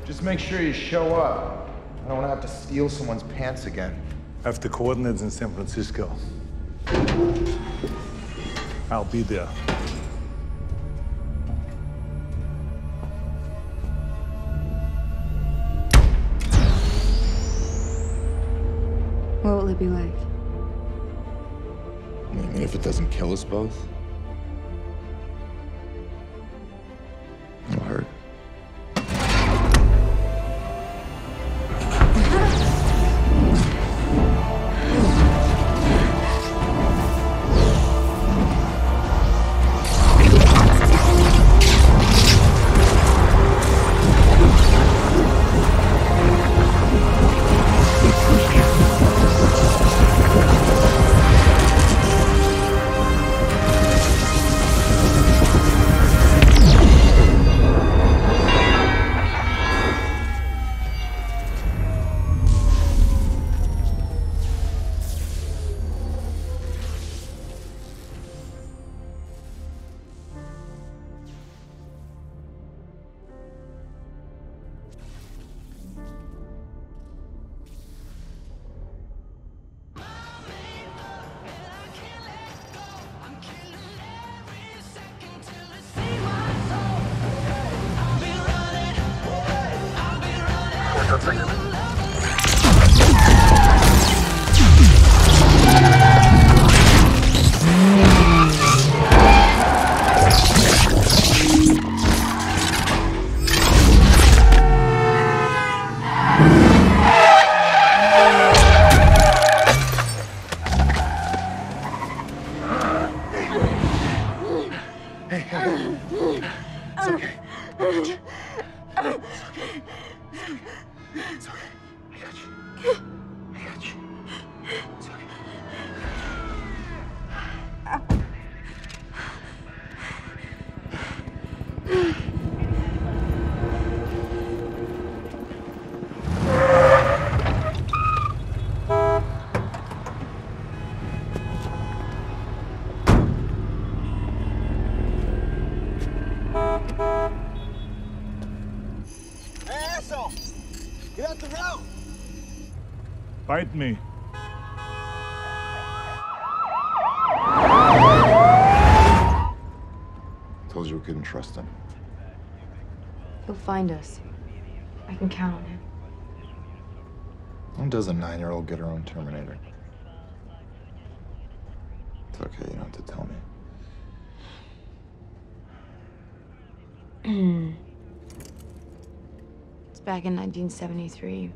Just make sure you show up. I don't want to have to steal someone's pants again. I have the coordinates in San Francisco. I'll be there. What will it be like? I mean, if it doesn't kill us both, it'll hurt. Get out the road! Bite me. Told you we couldn't trust him. He'll find us. I can count on him. When does a 9-year-old get her own Terminator? It's okay, you don't have to tell me. It's back in 1973.